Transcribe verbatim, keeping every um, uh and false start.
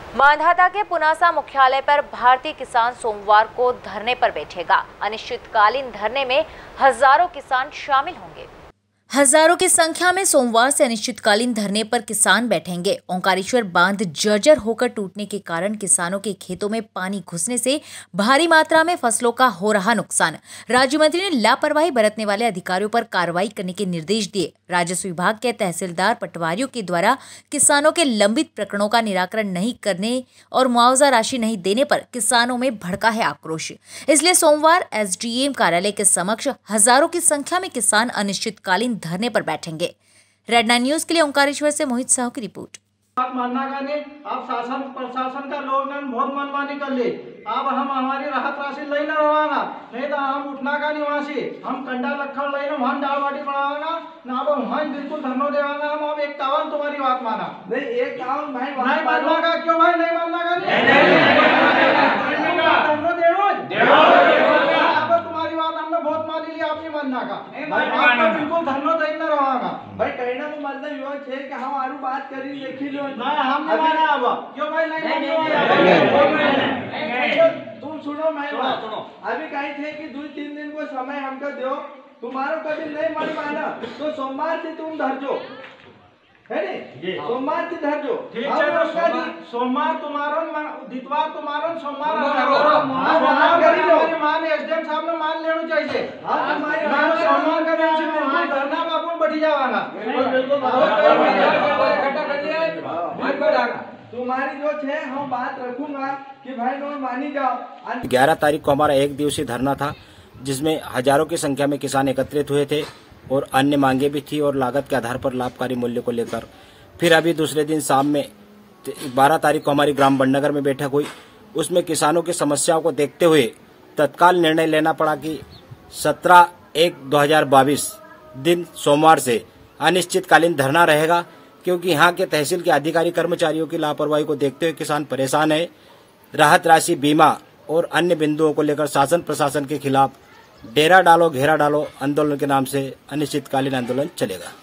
मांधाता के पुनासा मुख्यालय पर भारतीय किसान सोमवार को धरने पर बैठेगा। अनिश्चितकालीन धरने में हजारों किसान शामिल होंगे। हजारों की संख्या में सोमवार से अनिश्चितकालीन धरने पर किसान बैठेंगे। ओंकारेश्वर बांध जर्जर होकर टूटने के कारण किसानों के खेतों में पानी घुसने से भारी मात्रा में फसलों का हो रहा नुकसान। राज्य मंत्री ने लापरवाही बरतने वाले अधिकारियों पर कार्रवाई करने के निर्देश दिए। राजस्व विभाग के तहसीलदार पटवारियों के द्वारा किसानों के लंबित प्रकरणों का निराकरण नहीं करने और मुआवजा राशि नहीं देने पर किसानों में भड़का है आक्रोश। इसलिए सोमवार एसडीएम कार्यालय के समक्ष हजारों की संख्या में किसान अनिश्चितकालीन धरने पर बैठेंगे। रेड नाइन न्यूज के लिए ओंकारेश्वर से मोहित साहू की रिपोर्ट। आप मानना का नहीं, आप शासन प्रशासन का लोग ने बहुत मनमानी कर ली। अब हम हमारी राहत राशि लेना रवाना, नहीं तो हम उठना का नहीं वहाँ से। हम कंडा लखन लेना वहाँ दाल बाटी बनावाना ना, अब वहाँ बिल्कुल धरनो देवाना। हम अब एक कावन तुम्हारी बात माना नहीं, एक कावन भाई नहीं मानना का। क्यों भाई नहीं मानना का? धरनो देनो अब तुम्हारी बात हमने बहुत मान ली, आप नहीं मानना का। भाई बिल्कुल धरनो देना रवाना। भाई कहना को मतलब यो छे कि हम आरू बात करी देखी लो ना, हम नहीं माना। अब क्यों भाई नहीं मानने? तुम सुनो मैं बात अभी कही थे कि दो तीन दिन को समय हमको दो, तुम्हारो कभी नहीं मन माना तो सोमवार से तुम धरजो, है नी? सोमवार से धरजो। ठीक है, तो सोमवार तुम्हारो, दितवार तुम्हारो, सोमवार सोमवार करी लो। मान एसडीएम साहब ने मान लेना चाहिए। हां, हमारी सोमवार का दिन से बिल्कुल धरना में अपन बैठ जावाना। बिल्कुल इकट्ठा कर लिया है जाएगा। तुम्हारी जो छे हम बात रखूंगा कि भाई नो मानी जाओ। ग्यारह तारीख को हमारा एक दिवसीय धरना था, जिसमें हजारों की संख्या में किसान एकत्रित हुए थे और अन्य मांगे भी थी और लागत के आधार पर लाभकारी मूल्य को लेकर। फिर अभी दूसरे दिन शाम में बारह तारीख को हमारी ग्राम बड़नगर में बैठक हुई। उसमें किसानों की समस्याओं को देखते हुए तत्काल निर्णय लेना पड़ा कि सत्रह एक दो हजार बाईस दिन सोमवार से अनिश्चितकालीन धरना रहेगा, क्योंकि यहाँ के तहसील के अधिकारी कर्मचारियों की लापरवाही को देखते हुए किसान परेशान है। राहत राशि, बीमा और अन्य बिंदुओं को लेकर शासन प्रशासन के खिलाफ डेरा डालो घेरा डालो आंदोलन के नाम से अनिश्चितकालीन आंदोलन चलेगा।